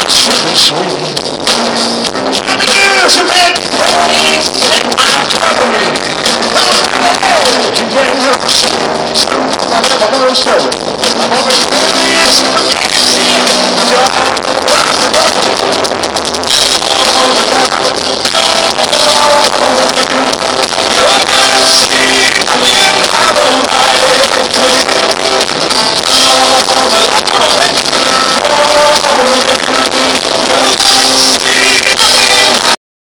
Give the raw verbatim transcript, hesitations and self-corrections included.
Years of that praise in my company. To bring her I never heard story. I'm always curious.